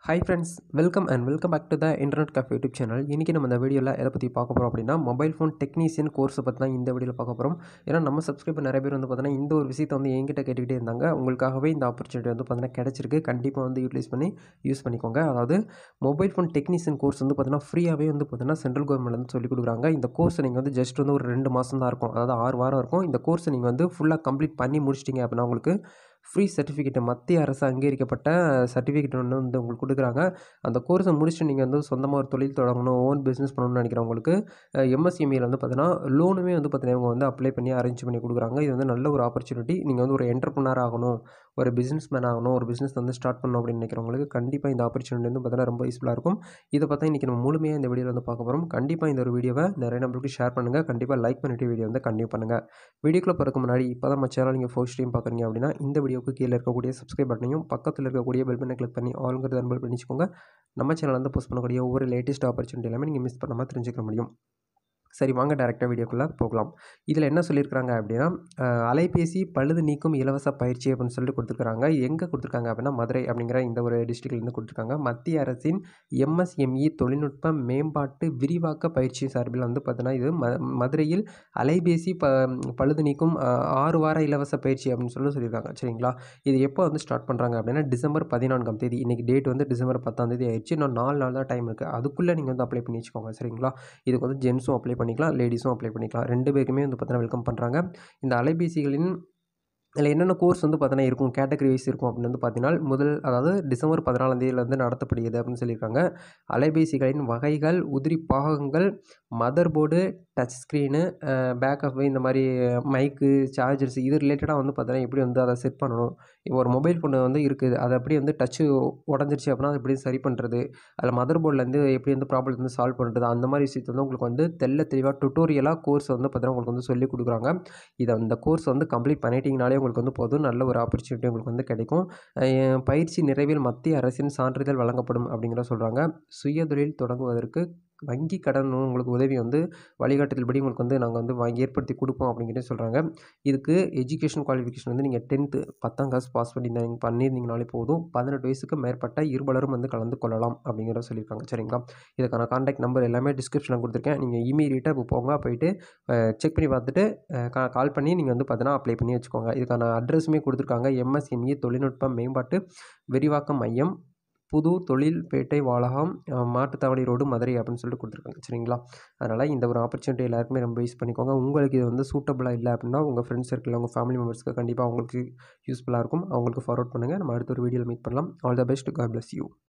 Hi friends, welcome back to the internet cafe YouTube channel. இன்றைக்கி நம்ம இந்த வீடியோவில் எதை பற்றி பார்க்க போகிறோம் அப்படின்னா, மொபைல் ஃபோன் டெக்னீஷியன் கோர்ஸை பற்றி தான் இந்த வீடியோவில் பார்க்க போகிறோம். ஏன்னா நம்ம சப்ஸ்கிரைபர் நிறைய பேர் வந்து பார்த்தீங்கன்னா இந்த ஒரு விஷயத்தை வந்து என்கிட்ட கேட்டுக்கிட்டே இருந்தாங்க. உங்களுக்காகவே இந்த ஆப்பர்ச்சுனிட்டி வந்து பார்த்தீங்கன்னா கிடச்சிருக்கு. கண்டிப்பாக வந்து யூஸ் பண்ணிக்கோங்க. அதாவது மொபைல் ஃபோன் டெக்னீஷியன் கோர்ஸ் வந்து பார்த்தீங்கன்னா ஃப்ரீயாகவே வந்து பார்த்தீங்கன்னா சென்ட்ரல் கவர்மெண்ட் வந்து சொல்லிக் கொடுக்குறாங்க. இந்த கோர்ஸ் நீங்கள் வந்து ஜஸ்ட் வந்து ஒரு 2 மாதம் தான் இருக்கும், அதாவது 6 வாரம் இருக்கும். இந்த கோர்ஸை நீங்கள் வந்து ஃபுல்லாக கம்ப்ளீட் பண்ணி முடிச்சிட்டிங்க அப்படின்னா உங்களுக்கு ஃப்ரீ சர்டிஃபிகேட், மத்திய அரசு அங்கீகரிக்கப்பட்ட சர்டிஃபிகேட் ஒன்று வந்து உங்களுக்கு கொடுக்குறாங்க. அந்த கோர்ஸை முடிச்சுட்டு நீங்கள் வந்து சொந்தமாக ஒரு தொழில் தொடங்கணும், ஓன் பிஸ்னஸ் பண்ணணும்னு நினைக்கிறவங்களுக்கு எம்எஸ்எம்இயில் வந்து பார்த்தீங்கன்னா லோனுமே வந்து பார்த்தீங்கன்னா இவங்க வந்து அப்ளை பண்ணி அரேஞ்ச் பண்ணி கொடுக்குறாங்க. இது வந்து நல்ல ஒரு ஆப்பர்ச்சுனிட்டி. நீங்கள் வந்து ஒரு என்டர்ப்ரனர் ஆகணும், ஒரு பிஸ்னஸ் மேன் ஆகணும், ஒரு பிஸ்னஸ் வந்து ஸ்டார்ட் பண்ணணும் அப்படின்னு நினைக்கிறவங்களுக்கு கண்டிப்பாக இந்த ஆப்பர்ச்சுனிட்டி வந்து பார்த்தீங்கன்னா ரொம்ப யூஸ்ஃபுல்லாக இருக்கும். இதை பார்த்தா இன்றைக்கி நம்ம முழுமையாக இந்த வீடியோவில் வந்து பார்க்க போகிறோம். கண்டிப்பாக இந்த ஒரு வீடியோவை நிறைய நம்பருக்கு ஷேர் பண்ணுங்கள். கண்டிப்பாக லைக் பண்ணிவிட்டு வீடியோ வந்து கண்டினியூ பண்ணுங்கள். வீடியோக்குள்ளே போகிறதுக்கு முன்னாடி இப்போ தான் நம்ம சேனல் நீங்கள் ஃபர்ஸ்ட் டைம் பார்க்குறீங்க அப்படின்னா இந்த வீடியோக்கு கீழே இருக்கக்கூடிய சப்ஸ்கிரைப் பட்டனையும் பக்கத்தில் இருக்கக்கூடிய பெல் பட்டனை கிளிக் பண்ணி ஆல்ங்கிறது அன்பல் பண்ணிச்சுக்கோங்க. நம்ம சேனல் வந்து போஸ்ட் பண்ணக்கூடிய ஒவ்வொரு லேட்டஸ்ட் ஆப்பர்ச்சுனிட்டி எல்லாமே நீங்கள் மிஸ் பண்ணாமல் தெரிஞ்சுக்க முடியும். சரி, வாங்க டேரெக்டாக வீடியோக்குள்ளே போகலாம். இதில் என்ன சொல்லியிருக்கிறாங்க அப்படின்னா, அலைபேசி பழுது நீக்கும் இலவச பயிற்சி அப்படின்னு சொல்லிட்டு கொடுத்துருக்காங்க. எங்கே கொடுத்துருக்காங்க அப்படின்னா மதுரை அப்படிங்கிற இந்த ஒரு டிஸ்ட்ரிக்ட்லேருந்து கொடுத்துருக்காங்க. மத்திய அரசின் எம்எஸ்எம்இ தொழில்நுட்ப மேம்பாட்டு விரிவாக்க பயிற்சி சார்பில் வந்து பார்த்தீங்கன்னா இது மதுரையில் அலைபேசி பழுது நீக்கும் 6 வார இலவச பயிற்சி அப்படின்னு சொல்லியிருக்காங்க. சரிங்களா? இது எப்போ வந்து ஸ்டார்ட் பண்ணுறாங்க அப்படின்னா டிசம்பர் 14ஆம் தேதி. இன்றைக்கி டேட் வந்து டிசம்பர் 10ஆம் தேதி ஆயிடுச்சு. இன்னும் 4 நாள் தான் டைம் இருக்குது. அதுக்குள்ளே நீங்கள் வந்து அப்ளை பண்ணி வச்சுக்கோங்க. சரிங்களா? இதுக்கு வந்து ஜென்ஸும் அப்ளை பண்ணிக்கலாம், லேடிஸும் அப்ளை பண்ணிக்கலாம். 2 பேருக்குமே வந்து பார்த்தீங்கன்னா வெல்கம் பண்ணுறாங்க. இந்த அலைபேசிகளின் இதில் என்னென்ன கோர்ஸ் வந்து பார்த்தீங்கன்னா இருக்கும், கேட்டகரி வைஸ் இருக்கும் அப்படின்னு வந்து பார்த்தீங்கன்னா அதாவது டிசம்பர் 14ஆம் தேதியிலேருந்து நடத்தப்படுகிறது அப்படின்னு சொல்லியிருக்காங்க. அலைபேசிகளின் வகைகள், உதிரி பாகங்கள், mother board, touch screen, backup, இந்த மாதிரி மைக்கு, சார்ஜர்ஸ், இது ரிலேட்டடாக வந்து பார்த்தீங்கன்னா எப்படி வந்து அதை செட் பண்ணணும். இப்போ ஒரு மொபைல் ஃபோனு வந்து இருக்குது, அதை எப்படி வந்து டச்சு உடஞ்சிருச்சு அப்படின்னா அதை எப்படி சரி பண்ணுறது, அதில் மதர் போர்ட்லேருந்து எப்படி வந்து ப்ராப்ளம் வந்து சால்வ் பண்ணுறது, அந்த மாதிரி விஷயத்தை வந்து உங்களுக்கு வந்து தெளிவாக டுட்டோரியலாக கோர்ஸ் வந்து பார்த்தீங்கன்னா உங்களுக்கு வந்து சொல்லிக் கொடுக்குறாங்க. இந்த கோர்ஸ் வந்து கம்ப்ளீட் பண்ணிட்டீங்கனாலே உங்களுக்கு வந்து போதும், நல்ல ஒரு ஆப்பர்ச்சுனிட்டி உங்களுக்கு வந்து கிடைக்கும். பயிற்சி நிறைவில் மத்திய அரசின் சான்றிதழ் வழங்கப்படும் அப்படிங்கிற சொல்கிறாங்க. சுயதொழில் தொடங்குவதற்கு வங்கி கடன் உங்களுக்கு உதவி வந்து வழிகாட்டுதல் படி உங்களுக்கு வந்து நாங்கள் வந்து வாங்கி ஏற்படுத்தி கொடுப்போம் அப்படிங்கிறத சொல்கிறாங்க. இதுக்கு எஜுகேஷன் குவாலிஃபிகேஷன் வந்து நீங்கள் 10th 10ஆம் கிளாஸ் பாஸ் பண்ணியிருந்தீங்கனாலே போதும். 18 வயசுக்கு மேற்பட்ட இருபாலரும் வந்து கலந்து கொள்ளலாம் அப்படிங்கிறத சொல்லியிருக்காங்க. சரிங்களா? இதுக்கான கான்டாக்ட் நம்பர் எல்லாமே டிஸ்கிரிப்ஷனில் கொடுத்துருக்கேன். நீங்கள் இமீடியட்டாக இப்போ போயிட்டு செக் பண்ணி பார்த்துட்டு கால் பண்ணி நீங்கள் வந்து பார்த்தீங்கன்னா அப்ளை பண்ணி வச்சுக்கோங்க. இதுக்கான அட்ரஸுமே கொடுத்துருக்காங்க. எம்எஸ்எம்இ தொழில்நுட்ப மேம்பாட்டு விரிவாக்க மையம், புது தொழில்பேட்டை வாளகம், மாட்டுத்தாவணி ரோடு, மதுரை அப்படின்னு சொல்லிட்டு கொடுத்துருக்காங்க. சரிங்களா? அதனால் இந்த ஒரு ஆப்பர்ச்சுனிட்டி எல்லாருக்குமே ரொம்ப யூஸ் பண்ணிக்கோங்க. உங்களுக்கு இது வந்து சூட்டபுளாக இல்லை அப்படின்னா உங்கள் ஃப்ரெண்ட்ஸ் சர்க்கிள், உங்கள் ஃபேமிலி மெம்பர்ஸ்க்கு கண்டிப்பாக அவங்களுக்கு யூஸ்ஃபுல்லாக இருக்கும். அவங்களுக்கு ஃபார்வர்ட் பண்ணுங்கள். நம்ம அடுத்த ஒரு வீடியோவில் மீட் பண்ணலாம். All the best. God bless you.